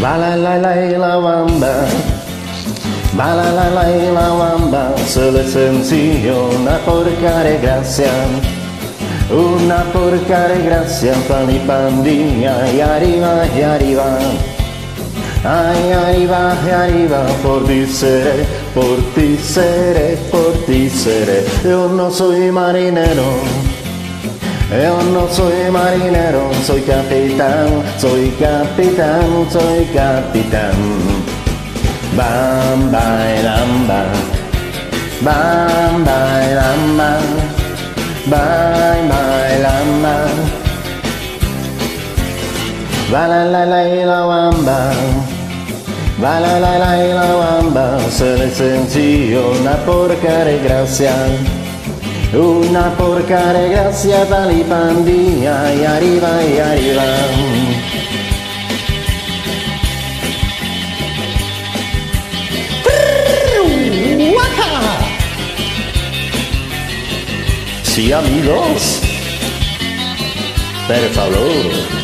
Va la bamba, va la bamba, solo es sencillo, una porca de gracia, una porca de gracia, pan y pandilla, y arriba, y arriba. Ay, arriba, por ti seré, por ti seré, por ti seré. Yo no soy marinero, yo no soy marinero, soy capitán, soy capitán, soy capitán. Bamba, bamba, bamba, bamba, bamba, bamba. Va la bamba, va la bamba, solo es sencillo, una porca de gracia, una porca de gracia, tal y pandilla, y arriba, y arriba. Sí, amigos, por favor.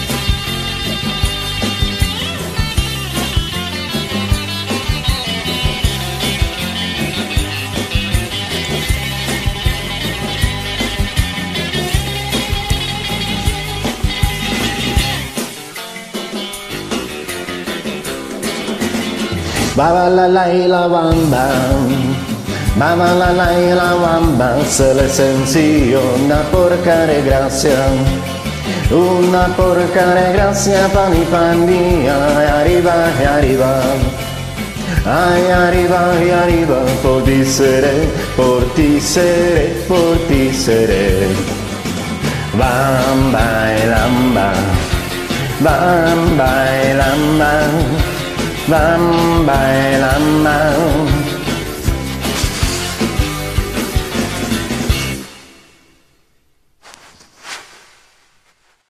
Va la bamba, va la bamba, solo es sencillo, una porca de gracia, una porca de gracia, pan y pandilla, y arriba, y arriba. Ay, arriba, y arriba, por ti seré, por ti seré, por ti seré. Bamba, bamba, bamba, bamba. Bamba, bamba.